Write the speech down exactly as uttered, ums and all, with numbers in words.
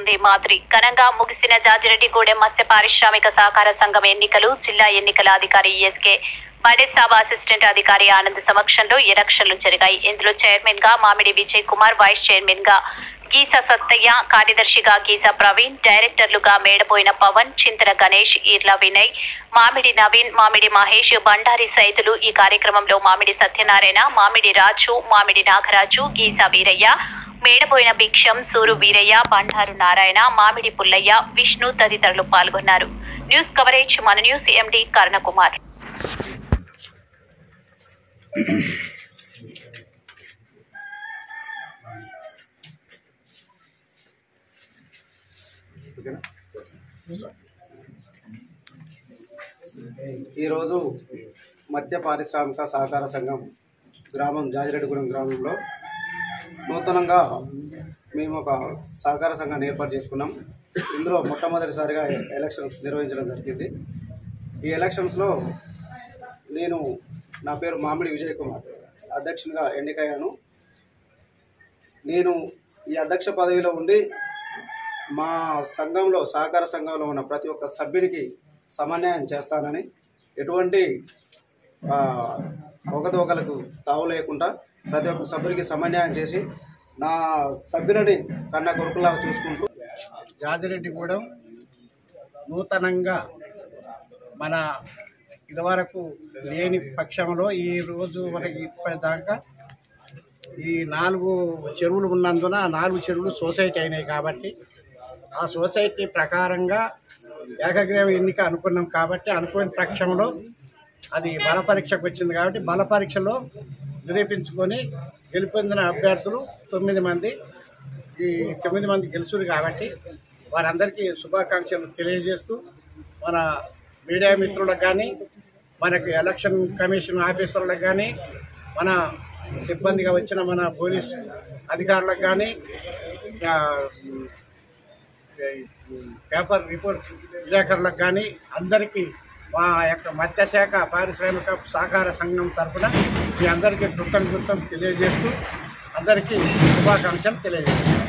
అందిస్తుంది మాధురి. ఘనంగా ముగిసిన జాజిరెడ్డిగూడెం మత్స్య పారిశ్రామిక సహకార సంఘం ఎన్నికలు జిల్లా ఎన్నికల అధికారి ఎస్కే పడేసాబ్ అసిస్టెంట్ అధికారి ఆనంద్ సమక్షంలో ఎలక్షన్లు జరిగాయి. ఇందులో చైర్మన్ గా మామిడి విజయ్ కుమార్, వైస్ చైర్మన్ గా గీస సత్తయ్య, కార్యదర్శిగా గీస ప్రవీణ్, డైరెక్టర్లుగా మేడపోయిన పవన్, చింతన గణేష్, ఈర్ల వినయ్, మామిడి నవీన్, మామిడి మహేష్, బండారి సైతులు. ఈ కార్యక్రమంలో మామిడి సత్యనారాయణ, మామిడి రాజు, మామిడి నాగరాజు, గీస వీరయ్య, మేడపోయిన భిక్షం, సూరు వీరయ్య, బండారు నారాయణ, మామిడి పుల్లయ్య, విష్ణు తదితరులు పాల్గొన్నారు. న్యూస్ కవరేజ్ మన న్యూస్ ఎండి కరుణకుమార్. ఈరోజు మత్స్య పారిశ్రామిక సహకార సంఘం గ్రామం జాజిరెడ్డిగూడెం గ్రామంలో నూతనంగా మేము ఒక సహకార సంఘాన్ని ఏర్పాటు చేసుకున్నాం. ఇందులో మొట్టమొదటిసారిగా ఎలక్షన్స్ నిర్వహించడం జరిగింది. ఈ ఎలక్షన్స్లో నేను నా పేరు మామిడి విజయ్ కుమార్ అధ్యక్షునిగా ఎన్నికయ్యాను. నేను ఈ అధ్యక్ష పదవిలో ఉండి మా సంఘంలో సహకార సంఘంలో ఉన్న ప్రతి ఒక్క సభ్యునికి సమన్వయం చేస్తానని, ఎటువంటి ఒకదొకలకు తావు లేకుండా ప్రతి ఒక్క సభ్యునికి సమన్వయం చేసి నా సభ్యులని కన్నా కొడుకులా చూసుకుంటూ జాజిరెడ్డిగూడెం నూతనంగా మన ఇదివరకు లేని పక్షంలో ఈ రోజు వరకు ఇప్పటిదాకా ఈ నాలుగు చెరువులు ఉన్నందున నాలుగు చెరువులు సొసైటీ అయినాయి. కాబట్టి ఆ సొసైటీ ప్రకారంగా ఏకగ్రీవ ఎన్నిక అనుకున్నాం. కాబట్టి అనుకోని పక్షంలో అది బల పరీక్షకు వచ్చింది. కాబట్టి బల పరీక్షలో నిరూపించుకొని గెలుపొందిన అభ్యర్థులు తొమ్మిది మంది ఈ తొమ్మిది మంది గెలుచురు. కాబట్టి వారందరికీ శుభాకాంక్షలు తెలియజేస్తూ మన మీడియా మిత్రులకు కానీ, మనకు ఎలక్షన్ కమిషన్ ఆఫీసర్లకు కానీ, మన సిబ్బందిగా వచ్చిన మన పోలీస్ అధికారులకు కానీ, పేపర్ రిపోర్ట్ విలేకరులకు కానీ అందరికీ మా యొక్క మత్స్యశాఖ పారిశ్రామిక సహకార సంఘం తరఫున మీ అందరికీ కృతజ్ఞతలు తెలియజేస్తూ అందరికీ శుభాకాంక్షలు తెలియజేస్తాను.